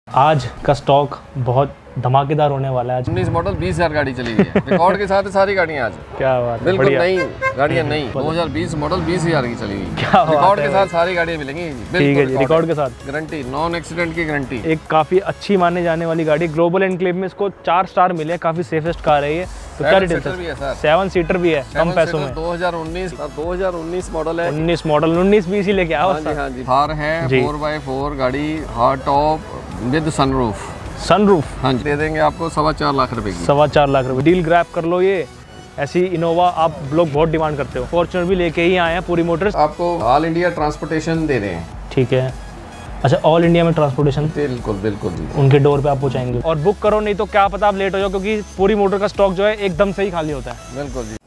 आज का स्टॉक बहुत धमाकेदार होने वाला है। आज 19 मॉडल 20,000 गाड़ी चली गई है रिकॉर्ड के साथ सारी गाड़ियां आज। क्या बात है, बिल्कुल नई गाड़ियां नई 2020 मॉडल 20,000 की चली गई। क्या रिकॉर्ड के साथ सारी गाड़ियां मिलेंगी। ठीक है जी, रिकॉर्ड के साथ गारंटी, नॉन एक्सीडेंट की गारंटी। एक काफी अच्छी माने जाने वाली गाड़ी, ग्लोबल एनक्लेव में इसको 4 स्टार मिले, काफी सेफेस्ट कार है ये। तो क्या डिटेल्स है? 7 सीटर भी है, कम पैसों में। 2019 मॉडल है। 19 मॉडल 19-20 ही लेके आओ। हाँ जी, थार है 4x4 गाड़ी, hard top with sunroof. Sunroof हाँ जी, दे देंगे आपको 4.25 लाख रुपए की। 4.25 लाख रुपए डील ग्रैब कर लो। ये ऐसी इनोवा आप लोग बहुत डिमांड करते हो। फॉर्च्यूनर भी लेके ही आए हैं पूरी मोटर्स। आपको ऑल इंडिया ट्रांसपोर्टेशन दे रहे हैं। ठीक है, अच्छा ऑल इंडिया में ट्रांसपोर्टेशन? बिल्कुल बिल्कुल जी, उनके डोर पे आप पहुंचाएंगे। और बुक करो, नहीं तो क्या पता आप लेट हो जाओ, क्योंकि पूरी मोटर का स्टॉक जो है एकदम से ही खाली होता है। बिल्कुल जी।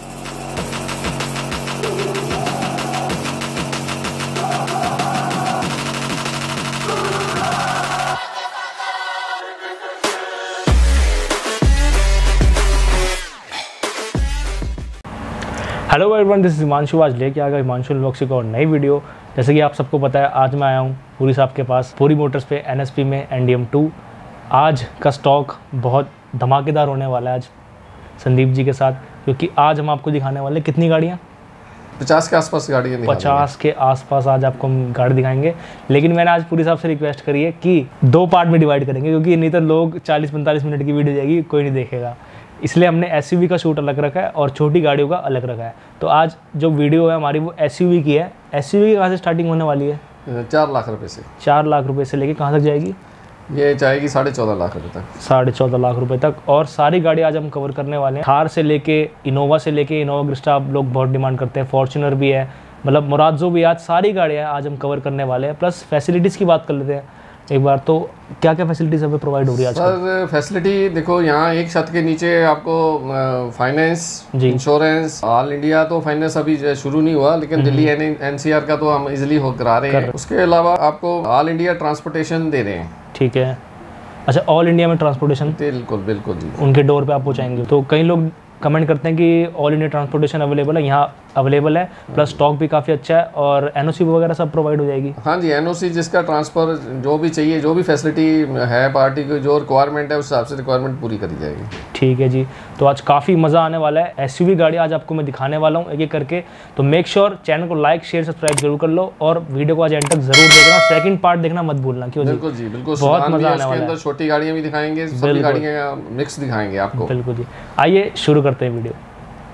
Hello everyone, this is Himanshu. आज लेके आ गया हिमांशु व्लॉग्स की और नई वीडियो। जैसे कि आप सबको पता है, आज मैं आया हूँ पूरी साहब के पास, पूरी मोटर्स पे NSP में NDM 2। आज का स्टॉक बहुत धमाकेदार होने वाला है आज संदीप जी के साथ, क्योंकि आज हम आपको दिखाने वाले कितनी गाड़ियाँ, 50 के आसपास गाड़ियाँ। 50 के आसपास आज आपको हम गाड़ी दिखाएंगे। लेकिन मैंने आज पूरी साहब से रिक्वेस्ट करी है कि 2 पार्ट में डिवाइड करेंगे, क्योंकि नहीं तो लोग 40-45 मिनट की वीडियो जाएगी, कोई नहीं देखेगा। इसलिए हमने SUV का शूट अलग रखा है और छोटी गाड़ियों का अलग रखा है। तो आज जो वीडियो है हमारी वो SUV की है। SUV की कहाँ से स्टार्टिंग होने वाली है? 4 लाख रुपए से। 4 लाख रुपए से लेके कहाँ तक जाएगी? ये जाएगी 14.5 लाख रुपए तक। 14.5 लाख रुपए तक। और सारी गाड़ी आज हम कवर करने वाले हैं, थार से लेके इनोवा से लेके इनोवा क्रिस्टा आप लोग बहुत डिमांड करते हैं, फॉर्च्यूनर भी है, मतलब मुरादो भी। आज सारी गाड़ियाँ आज हम कवर करने वाले हैं। प्लस फैसिलिटीज़ की बात कर लेते हैं एक बार। तो क्या क्या फैसिलिटीज हमें प्रोवाइड हो रही है आज? सर फैसिलिटी देखो, यहाँ एक छत के नीचे आपको फाइनेंस, इंश्योरेंस, ऑल इंडिया तो फाइनेंस अभी शुरू नहीं हुआ, लेकिन दिल्ली NCR का तो हम इजीली हो करा रहे हैं। उसके अलावा आपको ऑल इंडिया ट्रांसपोर्टेशन दे रहे हैं। ठीक है, अच्छा ऑल इंडिया में ट्रांसपोर्टेशन? बिल्कुल बिल्कुल जी, उनके डोर पे आप पहुँचाएंगे। तो कई लोग कमेंट करते हैं कि ऑल इंडिया ट्रांसपोर्टेशन अवेलेबल है, यहाँ अवेलेबल है। प्लस स्टॉक भी काफ़ी अच्छा है और NOC वगैरह सब प्रोवाइड हो जाएगी। हाँ जी, NOC जिसका ट्रांसफ़र जो भी चाहिए, जो भी फैसिलिटी है पार्टी की, जो रिक्वायरमेंट है उस हिसाब से रिक्वायरमेंट पूरी करी जाएगी। ठीक है जी, तो आज काफ़ी मज़ा आने वाला है। SUV गाड़ी आज आपको मैं दिखाने वाला हूँ एक एक करके। तो मेक श्योर चैनल को लाइक शेयर सब्सक्राइब जरूर कर लो और वीडियो को आज एंड तक जरूर देखना। सेकंड पार्ट देखना मत भूलना। क्यों? बिल्कुल जी, बिल्कुल। बहुत मज़ा आने वाला है। छोटी गाड़ियाँ भी दिखाएंगे, सभी गाड़ियाँ मिक्स दिखाएंगे आपको। बिल्कुल जी, आइए शुरू करते हैं video.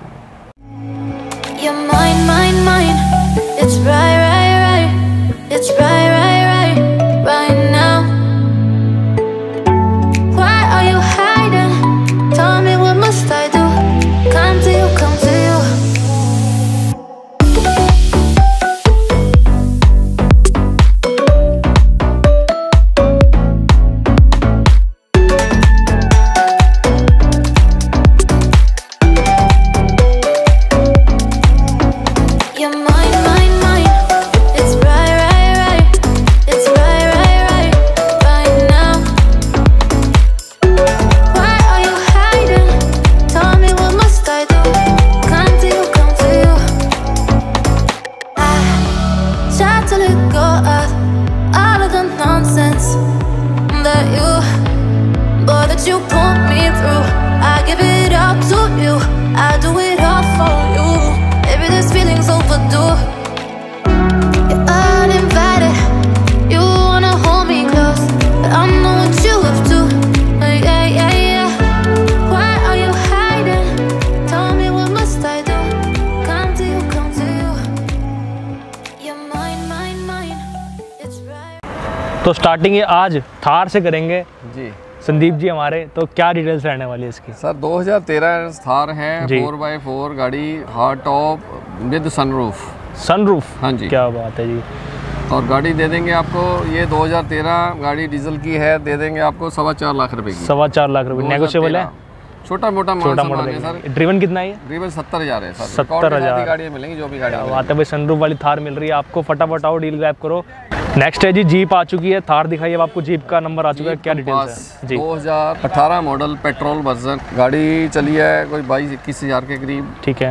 You're mine, mine, mine. It's right, right, right. It's right, right, right, right now. Why are you hiding? Tell me what must I do? Come to you, come to you. You pulled me through. I give it up to you. I do it all for you. Maybe this feeling's overdue. You're uninvited. You wanna hold me close, but I know what you have to. Yeah, yeah, yeah. Why are you hiding? Tell me what must I do? Come to you, come to you. You're mine, mine, mine. It's right. तो starting ये आज थार से करेंगे जी संदीप जी हमारे। तो क्या details रहने वाली है इसकी? सर 2013 थार है, 4x4 गाड़ी, hard top with sunroof. Sunroof? हाँ जी, क्या बात है जी। और गाड़ी दे देंगे आपको, ये 2013 गाड़ी डीजल की है, दे देंगे आपको 4.25 लाख रुपए की। 4.25 लाख रुपए नेगोशिएबल है? छोटा मोटा है सर। ड्रिवन कितना है? ड्रिवन 70,000 है सर। 70,000 गाड़ियाँ मिलेंगी, जो भी गाड़ी बात है भाई। सनरूफ वाली थार मिल रही है आपको, फटाफट आओ डील ग्रैब करो। नेक्स्ट है जी जीप आ चुकी है। थार दिखाइए, अब आपको जीप का नंबर आ चुका है, क्या डिटेल्स है जी? 2018 मॉडल पेट्रोल वर्जन गाड़ी चली है, कोई 22-21 हज़ार के करीब। ठीक है,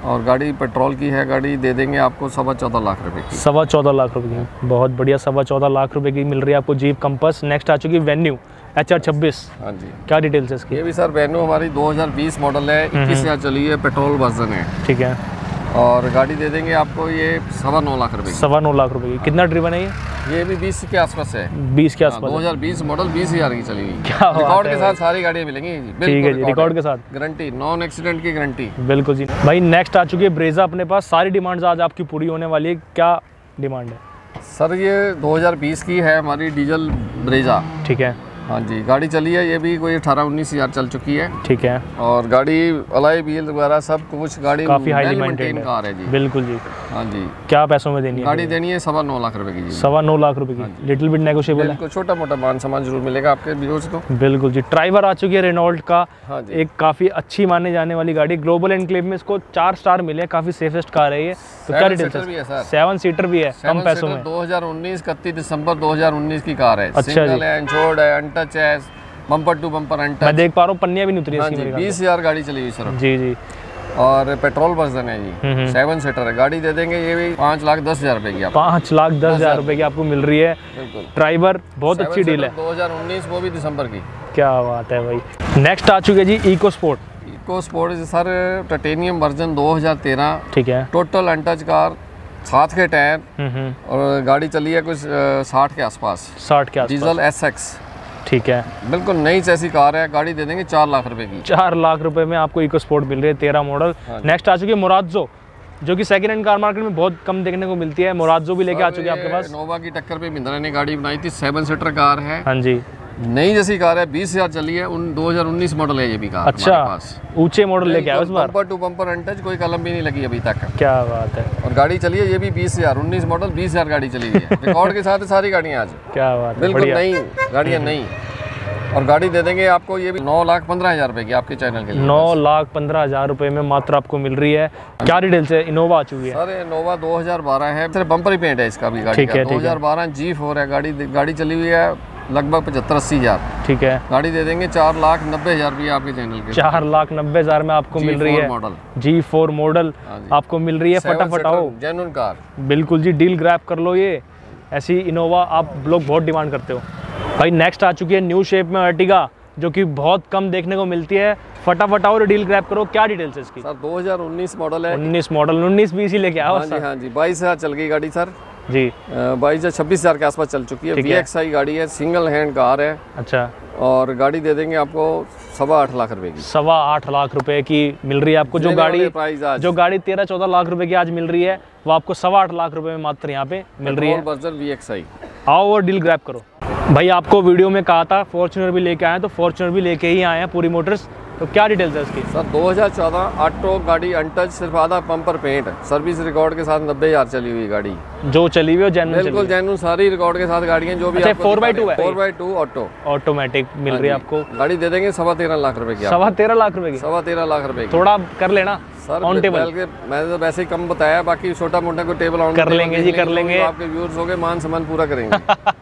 और गाड़ी पेट्रोल की है, गाड़ी दे देंगे आपको 14.25 लाख रुपए की। 14.25 लाख रुपए की, बहुत बढ़िया। 14.25 लाख रुपए की मिल रही है आपको जीप कंपास। नेक्स्ट आ चुकी है वेन्यू HR26। हाँ जी, क्या डिटेल्स है इसकी? ये भी सर वेन्यू हमारी 2020 मॉडल है, 21,000 चली है, पेट्रोल वर्जन है। ठीक है। और गाड़ी दे देंगे आपको ये 9.25 लाख रुपए की। 9.25 लाख रुपए की। कितना ड्रिवन है ये भी 20 के आसपास है। 20 के आसपास। 2020 मॉडल, 20,000 की चली हुई। क्या रिकॉर्ड के साथ सारी गाड़ियाँ मिलेंगी। ठीक है जी, रिकॉर्ड के साथ, गारंटी, नॉन एक्सीडेंट की गारंटी। बिल्कुल जी। भाई नेक्स्ट आ चुकी है ब्रेजा अपने पास। सारी डिमांड्स आज आपकी पूरी होने वाली है। क्या डिमांड है सर? ये 2020 की है हमारी डीजल ब्रेजा। ठीक है। हाँ जी, गाड़ी चली है, ये भी कोई 18-19 हज़ार चल चुकी है। ठीक है। और गाड़ी अलाई व्हील वगैरह सब कुछ, गाड़ी काफी हाईली मेंटेन कार है जी। बिल्कुल जी। हाँ जी। क्या पैसों में देनी है? गाड़ी देनी है 9.25 लाख रुपए की जी। 9.25 लाख रुपए की। लिटिल बिट नेगोशिएबल है। छोटा मोटा मान सामान जरूर मिलेगा आपके व्यूअर्स से तो। बिल्कुल जी। ड्राइवर आ चुकी है रेनॉल्ट का। हाँ जी। एक काफी अच्छी माने जाने वाली गाड़ी। ग्लोबल एनक्लेव में इसको 4 स्टार मिले हैं, काफी सेफेस्ट कार है ये। तो क्या डिटेल्स है? 7 सीटर भी है, कम पैसों में। 2019 31 दिसंबर 2019 की कार है। अच्छा सिंगल है, इंश्योर्ड है, अनटच है, बम्पर टू बम्पर अनटच। मैं देख पा रहा हूँ पन्नियां भी नहीं उतरी इसकी। 20,000 गाड़ी चली हुई सर। जी जी। और पेट्रोल वर्जन है जी। 7 सीटर है। गाड़ी दे देंगे ये भी 5,10,000 रुपए की। 5,10,000 रुपए की आपको मिल रही है। बिल्कुल। ड्राइवर बहुत अच्छी डील है। 2019, वो भी दिसंबर की। क्या बात है भाई। नेक्स्ट आ चुके जी EcoSport. EcoSport sir titanium version 2013। ठीक है। टोटल अनटच कार, 7 के टायर। और गाड़ी चली है कुछ 60 के आसपास। 60 के आसपास। Diesel SX। ठीक है। बिल्कुल नई जैसी कार है। गाड़ी दे देंगे 4 लाख रुपए की। 4 लाख रुपए में आपको इको स्पोर्ट मिल रही है, 13 मॉडल। नेक्स्ट आ चुकी है मोराज़ो, जो कि सेकंड हैंड कार मार्केट में बहुत कम देखने को मिलती है। मोराज़ो भी लेके आ चुके हैं आपके पास। नोवा की टक्कर पे महिंद्रा ने गाड़ी बनाई थी। 7 सीटर कार है। हाँ जी। नई जैसी कार है, 20,000 चली है। 2019 मॉडल है ये भी कार। अच्छा, ऊंचे मॉडल लेके आए इस बार। बम्पर टू बम्पर अनटच, कोई कलम भी नहीं लगी अभी तक। क्या बात है। और गाड़ी चली है ये भी 20,000। 19 मॉडल, 20,000 गाड़ी चली हुई है। रिकॉर्ड के साथ सारी गाड़ियाँ आज। क्या बात है, बिल्कुल नई गाड़ियाँ नई। और गाड़ी दे देंगे आपको ये भी 9,15,000 रुपए की आपके चैनल के लिए। 9,15,000 रुपए में मात्र आपको मिल रही है। क्या डिटेल्स है? इनोवा आ चुकी है सर। इनोवा 2012 है, सिर्फ बम्पर ही पेंट है इसका भी गाड़ी का। 2012 G4 है। गाड़ी चली हुई है लगभग 75-80 हज़ार। ठीक है। गाड़ी दे देंगे 4,90,000 रुपये आपके चैनल के। 4,90,000 में आपको मिल रही है। मॉडल G4 मॉडल आपको मिल रही है। फटाफट आओ, जेन्युइन कार। बिल्कुल जी, डील ग्रैब कर लो। ये ऐसी इनोवा आप लोग बहुत डिमांड करते हो भाई। नेक्स्ट आ चुकी है न्यू शेप में अर्टिगा, जो कि बहुत कम देखने को मिलती है। फटाफट आओ और डील ग्रैब करो। क्या डिटेल्स है इसकी? सर 2019 मॉडल है। 19 मॉडल, 19-20 ही लेके आओ। हाँ जी, हाँ जी। 22,000 चल गई गाड़ी सर जी। 22,000-26,000 के आसपास चल चुकी है। VXI गाड़ी है, सिंगल हैंड कार है। अच्छा। और गाड़ी दे देंगे आपको 8.25 लाख रुपए की। 8.25 लाख रुपए की मिल रही है आपको। जो गाड़ी 13-14 लाख रुपए की आज मिल रही है, वो आपको 8.25 लाख रुपए में मात्र यहाँ पे मिल रही है। Version VXI। आओ और डील ग्रैब करो भाई। आपको वीडियो में कहा था फॉर्च्यूनर भी लेके आए, तो फॉर्च्यूनर भी लेके ही आए हैं पूरी मोटर्स। तो क्या डिटेल्स है इसकी? सर 2014 ऑटो गाड़ी, अनटच, सिर्फ आधा बम्पर पेंट, सर्विस रिकॉर्ड के साथ 90,000 चली हुई गाड़ी। जो चली हुई है जेन्युइन? बिल्कुल जेन्युइन, सारी रिकॉर्ड के साथ गाड़ियाँ जो भी। अच्छा, 4x2 है? 4x2 ऑटो ऑटोमेटिक मिल रही है आपको। गाड़ी दे देंगे 13.25 लाख रुपए की। 13.25 लाख रुपए की? 13.25 लाख रुपए की। थोड़ा कर लेना सर ऑन टेबल। मैंने तो वैसे ही कम बताया, बाकी छोटा मोटा कोई टेबल ऑन कर लेंगे जी, कर लेंगे। आपके व्यूअर्स हो गए, मान सम्मान पूरा करेंगे।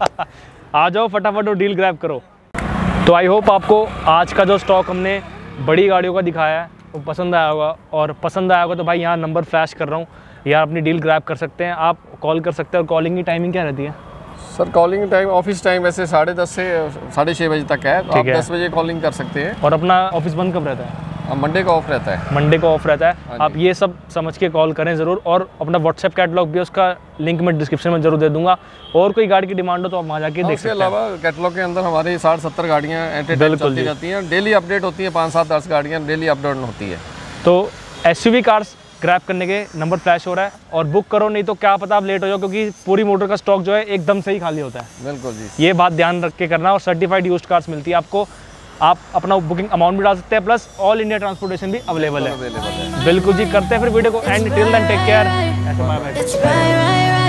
आ जाओ फटाफट और डील ग्रैब करो। तो आई होप आपको आज का जो स्टॉक हमने बड़ी गाड़ियों का दिखाया है वो पसंद आया होगा। और पसंद आया होगा तो भाई यहाँ नंबर फ्लैश कर रहा हूँ, यार अपनी डील ग्रैब कर सकते हैं। आप कॉल कर सकते हैं। और कॉलिंग की टाइमिंग क्या रहती है? Sir calling time, office time वैसे 10:30 से 6:30 बजे तक है। तो आप 10 बजे कॉलिंग कर सकते हैं। और अपना ऑफिस बंद कब रहता है? मंडे को ऑफ रहता है। मंडे को ऑफ रहता है। आप ये सब समझ के कॉल करें ज़रूर। और अपना व्हाट्सएप कैटलॉग भी, उसका लिंक मैं डिस्क्रिप्शन में जरूर दे दूंगा। और कोई गाड़ी की डिमांड हो तो आप वहाँ जाके देख सकते हैं। उसके अलावा कैटलॉग के अंदर हमारी 60-70 गाड़ियाँ चलती जाती हैं। डेली अपडेट होती है, 5-7-10 गाड़ियाँ डेली अपडेट होती है। तो SUV कार्स ग्रैब करने के नंबर फ्लैश हो रहा है और बुक करो, नहीं तो क्या पता आप लेट हो जाओ, क्योंकि पूरी मोटर का स्टॉक जो है एकदम से ही खाली होता है। बिल्कुल जी, ये बात ध्यान रख के करना। और सर्टिफाइड यूज्ड कार्स मिलती है आपको। आप अपना बुकिंग अमाउंट भी डाल सकते हैं, प्लस ऑल इंडिया ट्रांसपोर्टेशन भी अवेलेबल है। बिल्कुल जी। करते हैं फिर वीडियो को end. Till then take care. It's right, right, right.